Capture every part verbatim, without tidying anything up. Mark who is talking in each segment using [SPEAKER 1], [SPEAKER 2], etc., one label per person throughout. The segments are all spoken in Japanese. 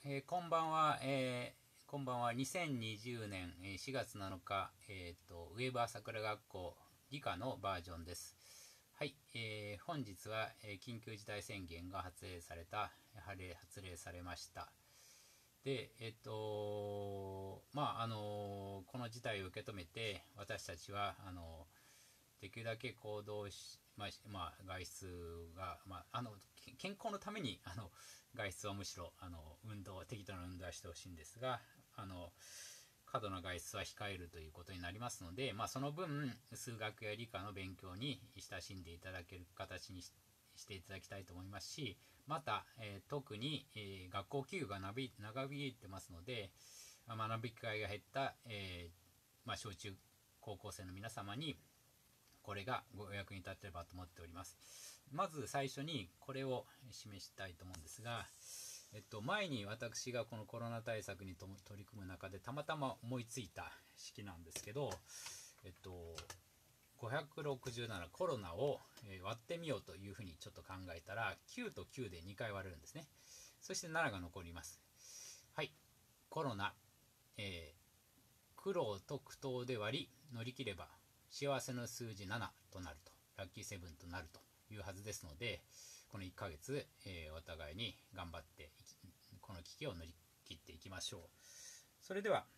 [SPEAKER 1] えーこんばんは、えーこんばんは。にせんにじゅうねんしがつなのか、えーと、上部朝倉学校理科のバージョンです。はい、えー本日は、えー緊急事態宣言が発令された、発令、発令されました。で、えっと、まあ、あの、この事態を受け止めて、私たちは、あの、できるだけ行動し、まあ、まあ、外出が、まあ、あの健康のためにあの外出はむしろあの運動適度な運動はしてほしいんですが、あの過度な外出は控えるということになりますので、まあ、その分数学や理科の勉強に親しんでいただける形にししていただきたいと思いますし、また、えー特に、えー学校給与が長引いてますので、学び機会が減った、えーまあ、小中高校生の皆様にこれがご役に立てればと思っております。まず最初にこれを示したいと思うんですが、えっと、前に私がこのコロナ対策に取り組む中でたまたま思いついた式なんですけど、えっと、ごひゃくろくじゅうななコロナを割ってみようというふうにちょっと考えたら、きゅうときゅうでにかい割れるんですね。そしてななが残ります。はい、コロナ、えー、苦労と苦闘で割り乗り切れば幸せの数字ななとなると、ラッキーセブンとなるというはずですので、このいっかげつ、えーお互いに頑張ってこの危機を乗り切っていきましょう。それでは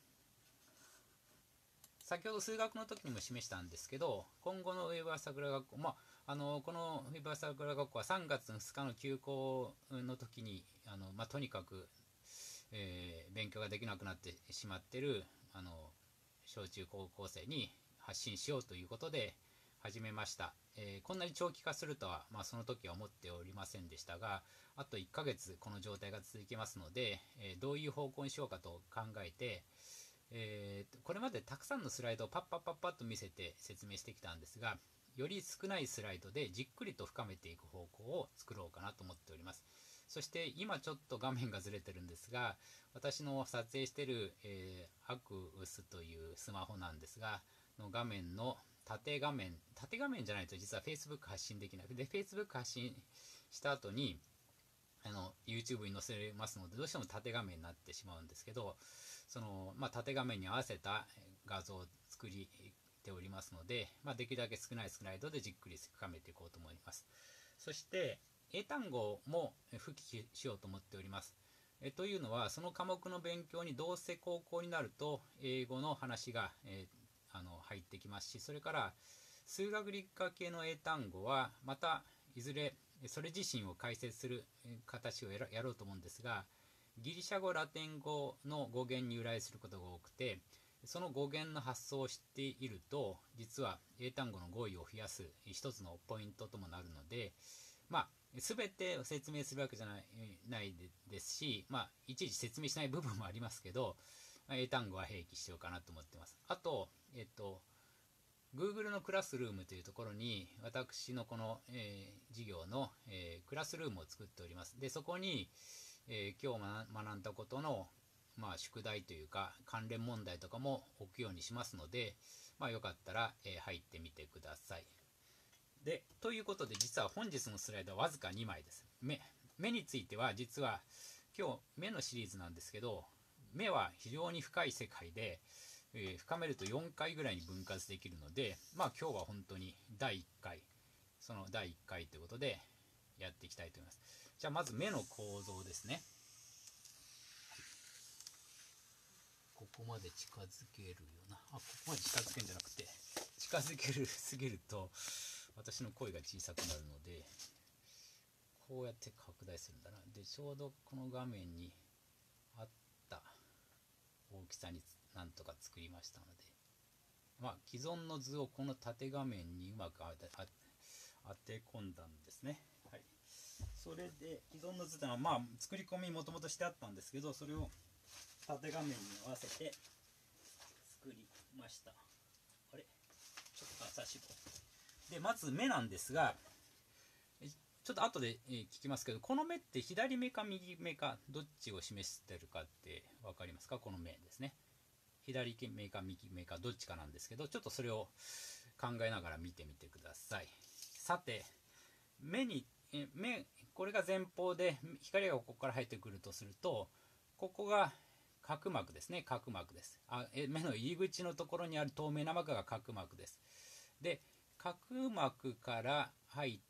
[SPEAKER 1] 先ほど数学の時にも示したんですけど、今後のウェブ朝倉学校、まあ、あのこのウェブ朝倉学校はさんがつふつかの休校の時にあの、まあ、とにかく、えー勉強ができなくなってしまっているあの小中高校生に発信しようということで始めました。えーこんなに長期化するとは、まあ、その時は思っておりませんでしたが、あといっかげつこの状態が続きますので、えーどういう方向にしようかと考えて、えーこれまでたくさんのスライドをパッパッパッパッと見せて説明してきたんですが、より少ないスライドでじっくりと深めていく方向を作ろうかなと思っております。そして今ちょっと画面がずれてるんですが、私の撮影している、えー、アクウスというスマホなんですが、の画面の縦画面、縦画面じゃないと実は Facebook 発信できない。で、Facebook 発信した後に、あの YouTube に載せますので、どうしても縦画面になってしまうんですけど、その、まあ、縦画面に合わせた画像を作りておりますので、まあ、できるだけ少ないスライドでじっくり深めていこうと思います。そして英単語も復帰しようと思っております。えというのは、その科目の勉強にどうせ高校になると英語の話が、えー、あの入ってきますし、それから数学理科系の英単語はまたいずれそれ自身を解説する形をやろうと思うんですが、ギリシャ語ラテン語の語源に由来することが多くて、その語源の発想を知っていると実は英単語の語彙を増やす一つのポイントともなるので、まあ全てを説明するわけじゃないないですし、まあいちいち説明しない部分もありますけど、英単語は併記しようかなと思ってます。あと、えっと Google のクラスルームというところに私のこの、えー、授業の、えー、クラスルームを作っております。でそこに、えー、今日学んだことの、まあ、宿題というか関連問題とかも置くようにしますので、まあ、よかったら、えー、入ってみてください。でということで、実は本日のスライドはわずかにまいです。 目, 目については実は今日目のシリーズなんですけど、目は非常に深い世界で、えー深めるとよんかいぐらいに分割できるので、まあ今日は本当にだいいっかい、そのだいいっかいということでやっていきたいと思います。じゃあまず目の構造ですね。ここまで近づけるような、あ、ここまで近づけるんじゃなくて、近づけるすぎると私の声が小さくなるので、こうやって拡大するんだな。でちょうどこの画面にあった大きさになんとか作りましたので、まあ、既存の図をこの縦画面にうまく当て当て込んだんですね。はい、それで既存の図というのは、まあ、作り込みもともとしてあったんですけど、それを縦画面に合わせて作りました。あれちょっと朝しぼで、まず目なんですが、ちょっと後で聞きますけど、この目って左目か右目かどっちを示してるかって分かりますか？この目ですね。左目か右目かどっちかなんですけど、ちょっとそれを考えながら見てみてください。さて、目にえ目これが前方で光がここから入ってくるとすると、 ここが角膜ですね。角膜です。あ目の入り口のところにある透明な膜が角膜です。で角膜から入って、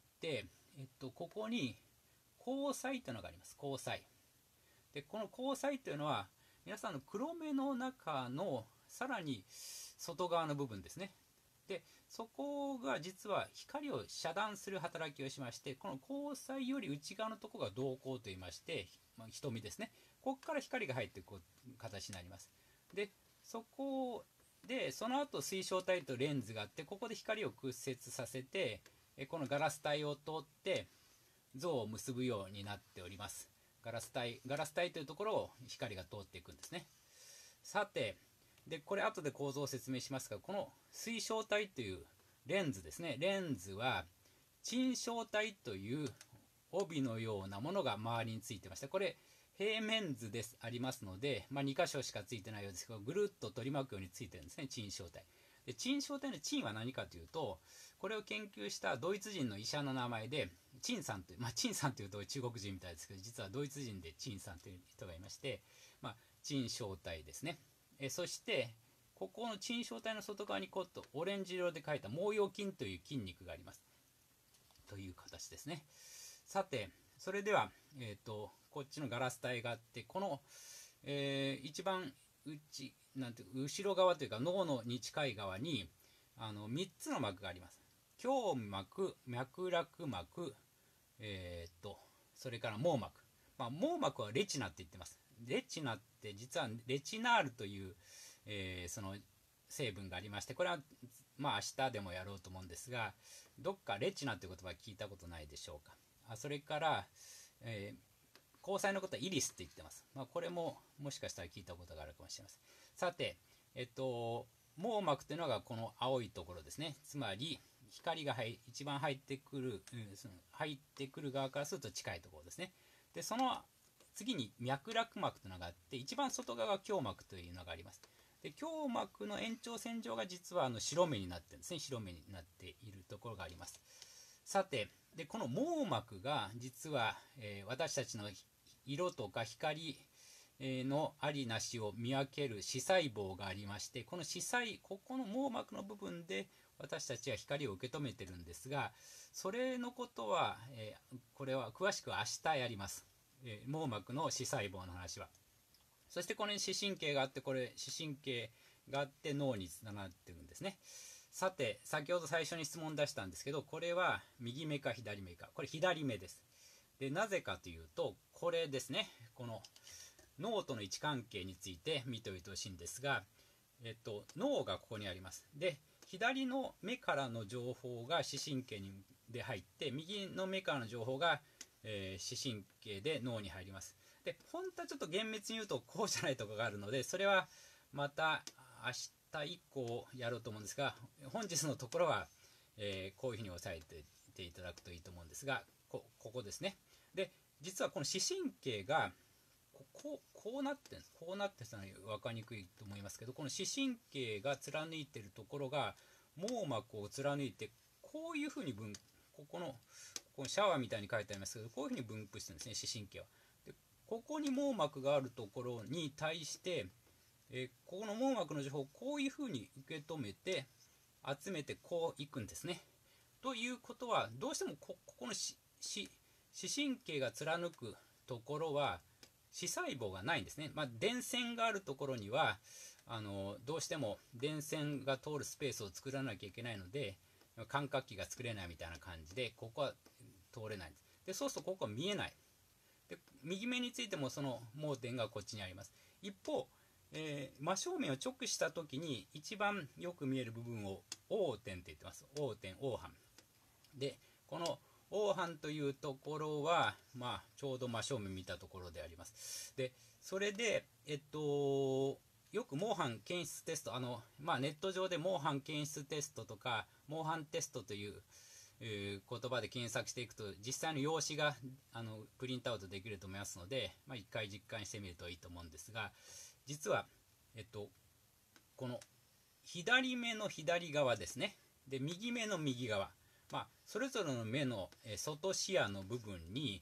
[SPEAKER 1] えっと、ここに虹彩というのがあります。虹彩でこの虹彩というのは皆さんの黒目の中のさらに外側の部分ですね。でそこが実は光を遮断する働きをしまして、この虹彩より内側のところが瞳孔といいまして、まあ、瞳ですね。ここから光が入っていく形になります。でそこでその後水晶体とレンズがあって、ここで光を屈折させてこのガラス体を通って像を結ぶようになっております。ガラス体ガラス体というところを光が通っていくんですね。さてでこれ後で構造を説明しますが、この水晶体というレンズですね。レンズは沈晶体という帯のようなものが周りについてまして、これ平面図ですありますので、まあ、に箇所しかついてないようですけど、ぐるっと取り巻くようについてるんですね、沈晶体。で沈晶体の沈は何かというと、これを研究したドイツ人の医者の名前で陳さんという、まあ、陳さんというと中国人みたいですけど、実はドイツ人で陳さんという人がいまして、まあ、沈晶体ですね。えそしてここの沈晶体の外側にこっとオレンジ色で描いた毛様筋という筋肉がありますという形ですね。さてそれでは、えー、とこっちのガラス体があって、この、えー、一番内なんて後ろ側というか脳のに近い側にあのみっつの膜があります。胸膜、脈絡膜、えー、とそれから網膜、まあ、網膜はレチナって言ってます。レチナって実はレチナールという、えー、その成分がありまして、これはまあ明日でもやろうと思うんですが、どっかレチナという言葉聞いたことないでしょうか。あそれから、えー、虹彩のことはイリスって言ってます。まあ、これももしかしたら聞いたことがあるかもしれません。さて、えっと、網膜というのがこの青いところですね。つまり光が入一番入ってくる、うん、その入ってくる側からすると近いところですね。でその次に脈絡膜というのがあって、一番外側が胸膜というのがあります。で胸膜の延長線上が実はあの白目になってるんですね。白目になっているところがあります。さてでこの網膜が実は、えー、私たちの色とか光のありなしを見分ける視細胞がありまして、この視細ここの網膜の部分で私たちは光を受け止めてるんですが、それのことは、えー、これは詳しくは明日やります、えー、網膜の視細胞の話は。そしてこれに視神経があって、これ視神経があって脳につながってるんですね。さて先ほど最初に質問出したんですけど、これは右目か左目か。これ左目です。でなぜかというと、これですね、この脳との位置関係について見ておいてほしいんですが、えっと、脳がここにあります。で左の目からの情報が視神経にで入って、右の目からの情報が、えー、視神経で脳に入ります。で本当はちょっと厳密に言うとこうじゃないとこがあるので、それはまた明日以降やろうと思うんですが、本日のところは、えー、こういうふうに押さえていていただくといいと思うんですが、 こ, ここですね。で実はこの視神経がこここうなってるんです。こうなってたのは分かりにくいと思いますけど、この視神経が貫いているところが網膜を貫いて、こういうふうに分ここのここのシャワーみたいに書いてありますけど、こういうふうに分布してるんですね、視神経は。でここに網膜があるところに対して、えー、ここの網膜の情報をこういうふうに受け止めて集めてこういくんですね。ということは、どうしても こ, ここの視神経が貫くところは視細胞がないんですね。まあ、電線があるところにはあのどうしても電線が通るスペースを作らなきゃいけないので、感覚器が作れないみたいな感じで、ここは通れないんです。でそうするとここは見えない。で右目についてもその盲点がこっちにあります。一方、えー、真正面を直した時に一番よく見える部分を黄点って言ってます。黄点、黄斑で、この黄斑というところは、まあ、ちょうど真正面見たところであります。でそれで、えっと、よく毛斑検出テスト、あの、まあ、ネット上で毛斑検出テストとか毛斑テストという、えー、言葉で検索していくと、実際の用紙があのプリントアウトできると思いますので、まあ、いっかい実感してみるといいと思うんですが、実は、えっと、この左目の左側ですね、で右目の右側、まあ、それぞれの目の外視野の部分に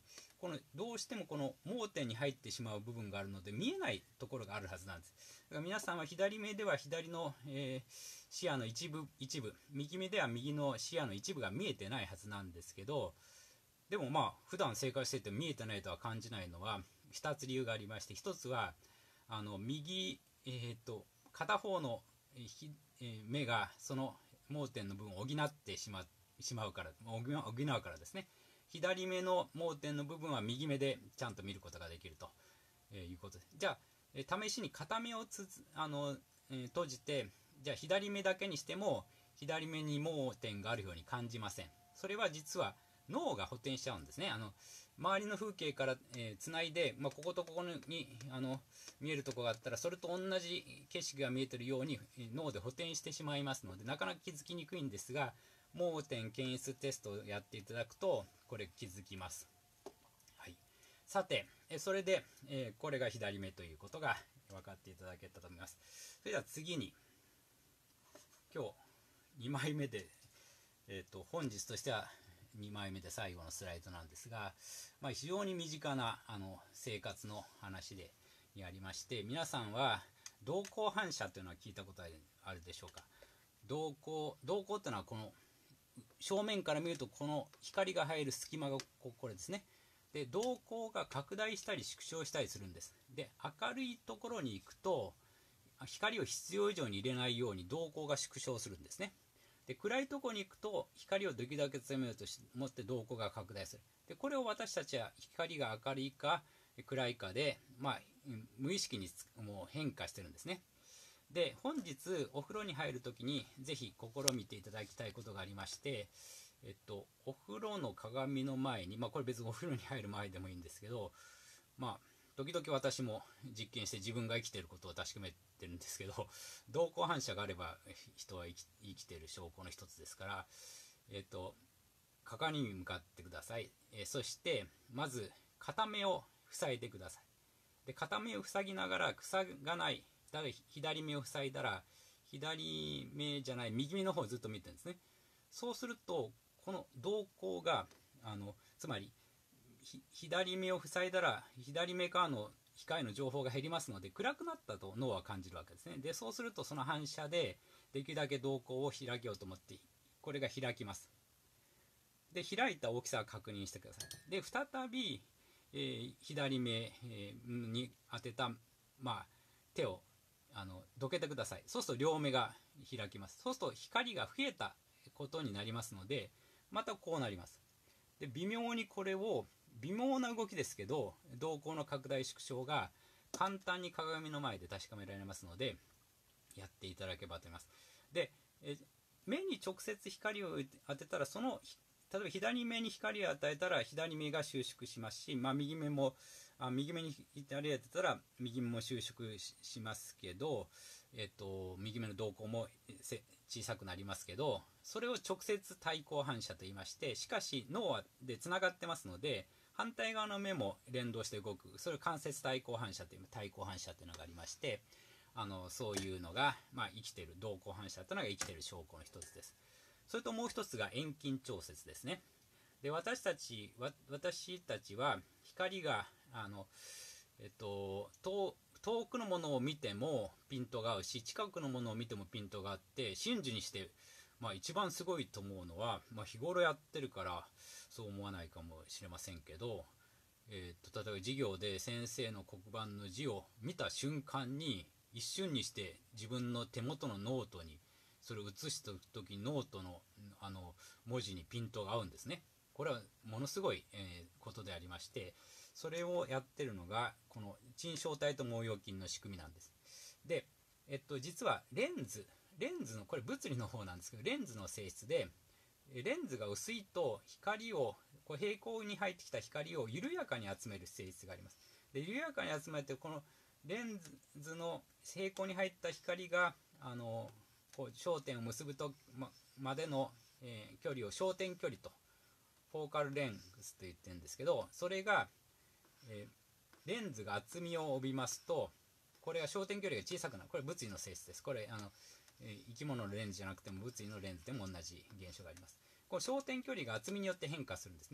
[SPEAKER 1] このどうしてもこの盲点に入ってしまう部分があるので見えないところがあるはずなんです。だから皆さんは左目では左の、えー、視野の一部一部、右目では右の視野の一部が見えてないはずなんですけど、でもまあ普段生活してて見えてないとは感じないのはふたつ理由がありまして、ひとつはあの右、えー、と片方の、えーえー、目がその盲点の部分を補ってしまうしまうから補うからですね。左目の盲点の部分は右目でちゃんと見ることができるということです。じゃあ、え試しに片目をつあの、えー、閉じて、じゃあ左目だけにしても左目に盲点があるように感じません。それは実は脳が補填しちゃうんですね。あの周りの風景から、えー、つないで、まあ、こことここにあの見えるところがあったらそれと同じ景色が見えているように、えー、脳で補填してしまいますのでなかなか気づきにくいんですが、盲点検出テストをやっていただくとこれ気づきます。はい、さてそれで、えー、これが左目ということが分かっていただけたと思います。それでは次に今日にまいめで、えー、と本日としてはにまいめで最後のスライドなんですが、まあ、非常に身近なあの生活の話でありまして、皆さんは瞳孔反射というのは聞いたことあるでしょうか。瞳孔瞳孔というのはこの正面から見るとこの光が入る隙間がこれですね。で瞳孔が拡大したり縮小したりするんです。で明るいところに行くと光を必要以上に入れないように瞳孔が縮小するんですね。で暗いところに行くと光をできるだけ詰めようと思って瞳孔が拡大する。でこれを私たちは光が明るいか暗いかで、まあ、無意識にもう変化してるんですね。で本日お風呂に入るときにぜひ試みていただきたいことがありまして、えっと、お風呂の鏡の前に、まあ、これ別にお風呂に入る前でもいいんですけど、まあ、時々私も実験して自分が生きていることを確かめてるんですけど、瞳孔反射があれば人は生き、生きている証拠の一つですから、えっと、鏡に向かってください。えそしてまず片目を塞いでください。で片目を塞ぎながら塞がないだから左目を塞いだら左目じゃない右目の方をずっと見てるんですね。そうするとこの瞳孔があのつまり左目を塞いだら左目からの光の情報が減りますので暗くなったと脳は感じるわけですね。でそうするとその反射でできるだけ瞳孔を開けようと思ってこれが開きます。で開いた大きさを確認してください。で再び、えー、左目に当てた、まあ、手をあのどけてください。そうすると両目が開きます。そうすると光が増えたことになりますのでまたこうなります。で微妙にこれを微妙な動きですけど瞳孔の拡大縮小が簡単に鏡の前で確かめられますのでやっていただければと思います。でえ目に直接光を当てたらその例えば左目に光を与えたら左目が収縮しますし、まあ、右目もあ右目に光を当てたら右目も収縮 し, しますけど、えっと、右目の瞳孔も小さくなりますけどそれを直接対光反射と言いまして、しかし脳でつながってますので反対側の目も連動して動く、それを間接対光反射という対光反射というのがありまして、あのそういうのが、まあ、生きている瞳孔反射というのが生きている証拠の一つです。それともう一つが遠近調節ですね。で私たち私たちは光があの、えっと、遠遠くのものを見てもピントが合うし近くのものを見てもピントがあって瞬時にして、まあ、一番すごいと思うのは、まあ、日頃やってるからそう思わないかもしれませんけど、えー、と例えば授業で先生の黒板の字を見た瞬間に一瞬にして自分の手元のノートにそれを写した時ノートの、あの文字にピントが合うんですね。これはものすごい、えー、ことでありまして、それをやってるのがこの珍小体と毛様筋の仕組みなんです。で、えっと、実はレンズレンズのこれ物理の方なんですけどレンズの性質でレンズが薄いと光をこう平行に入ってきた光を緩やかに集める性質があります。で緩やかに集めてこのレンズの平行に入った光があのこう焦点を結ぶと ま, までの、えー、距離を焦点距離とフォーカルレングスと言ってるんですけど、それが、えー、レンズが厚みを帯びますとこれが焦点距離が小さくなる。これ物理の性質です。これあの、えー、生き物のレンズじゃなくても物理のレンズでも同じ現象があります。この焦点距離が厚みによって変化するんですね。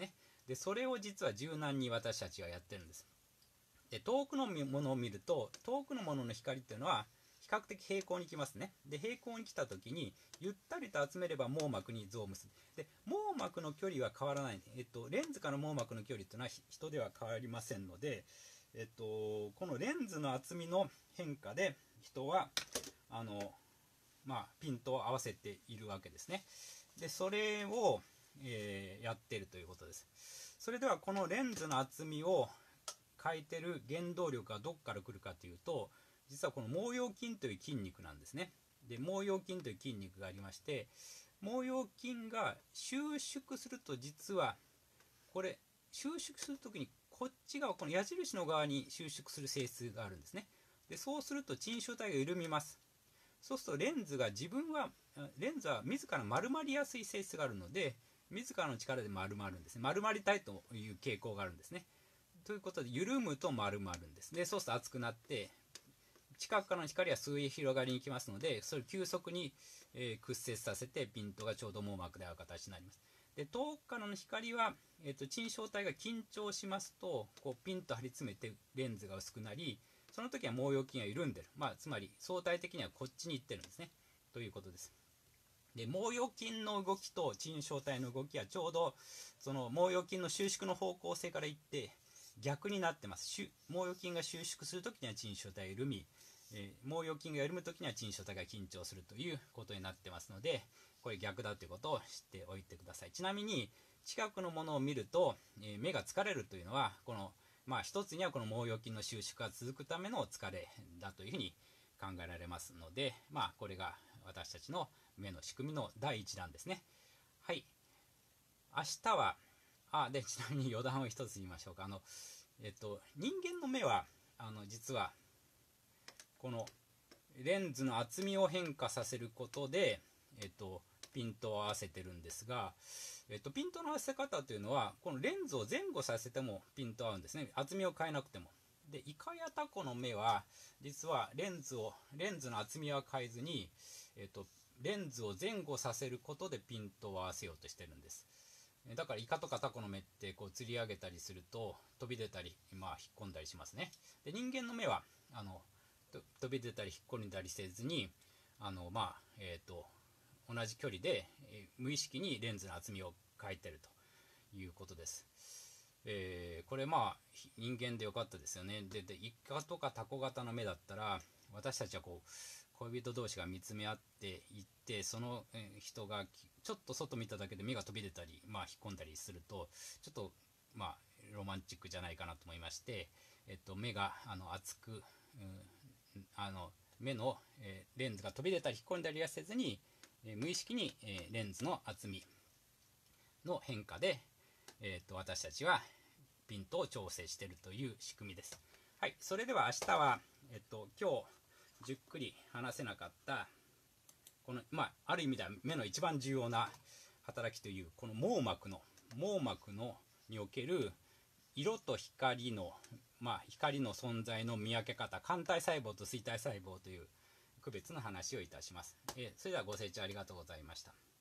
[SPEAKER 1] でそれを実は柔軟に私たちはやってるんです。で遠くのものを見ると、遠くのものの光っていうのは比較的平行に来ますね。で平行に来た時にゆったりと集めれば網膜に像を結ぶ。で網膜の距離は変わらない、えっと、レンズから網膜の距離っていうのは人では変わりませんので、えっと、このレンズの厚みの変化で人はあの、まあ、ピントを合わせているわけですね。でそれを、えー、やっているということです。それではこのレンズの厚みを変えてる原動力がどこから来るかというと、実はこの毛様筋という筋肉なんですね。で毛様筋という筋肉がありまして、毛様筋が収縮すると、実はこれ収縮するときにこっち側、この矢印の側に収縮する性質があるんですね。でそうすると鎮小体が緩みます。そうするとレンズが自分はレンズは自ら丸まりやすい性質があるので、自らの力で丸まるんですね。丸まりたいという傾向があるんですね。ということで緩むと丸まるんです。でそうすると熱くなって近くからの光は数へ広がりに行きますので、それを急速に、えー、屈折させてピントがちょうど網膜で合う形になります。で遠くからの光は、えーと、鎮小体が緊張しますとこうピンと張り詰めてレンズが薄くなり、その時は毛様筋が緩んでる、まあ、つまり相対的にはこっちに行ってるんですねということです。で毛様筋の動きと鎮小体の動きはちょうどその毛様筋の収縮の方向性からいって逆になってます。毛様筋が収縮するときには鎮小体が緩み、えー、毛様筋が緩むときには鎮小体が緊張するということになってますので、これ逆だということを知っておいてください。ちなみに近くのものを見ると、えー、目が疲れるというのはこの、まあ、一つにはこの毛様筋の収縮が続くための疲れだというふうに考えられますので、まあ、これが私たちの目の仕組みの第一弾ですね。はい、明日はあでちなみに余談を一つ言いましょうか。あの、えっと、人間の目はあの実はこのレンズの厚みを変化させることで、えっと、ピントを合わせてるんですが、えっと、ピントの合わせ方というのはこのレンズを前後させてもピント合うんですね。厚みを変えなくても。でイカやタコの目は実はレンズをレンズの厚みは変えずに、えっと、レンズを前後させることでピントを合わせようとしてるんです。だからイカとかタコの目ってこう釣り上げたりすると飛び出たり、まあ、引っ込んだりしますね。で人間の目はあの飛び出たり引っ込んだりせずにあの、まあえー、と同じ距離で、えー、無意識にレンズの厚みを変えてるということです。えー、これまあ人間でよかったですよね。ででイカとかタコ型の目だったら私たちはこう恋人同士が見つめ合っていって、その人がちょっと外見ただけで目が飛び出たり、まあ、引っ込んだりするとちょっと、まあ、ロマンチックじゃないかなと思いまして、えっと、目があの熱く、うん、あの目の、えー、レンズが飛び出たり引っ込んだりはせずに、えー、無意識に、えー、レンズの厚みの変化で、えー、と私たちはピントを調整しているという仕組みです。はい、それでは明日は、えっと、今日じっくり話せなかったこの、まあ、ある意味では目の一番重要な働きというこの網膜の網膜のにおける色と光の、まあ、光の存在の見分け方、肝体細胞と錐体細胞という区別の話をいたします。えそれではご清聴ありがとうございました。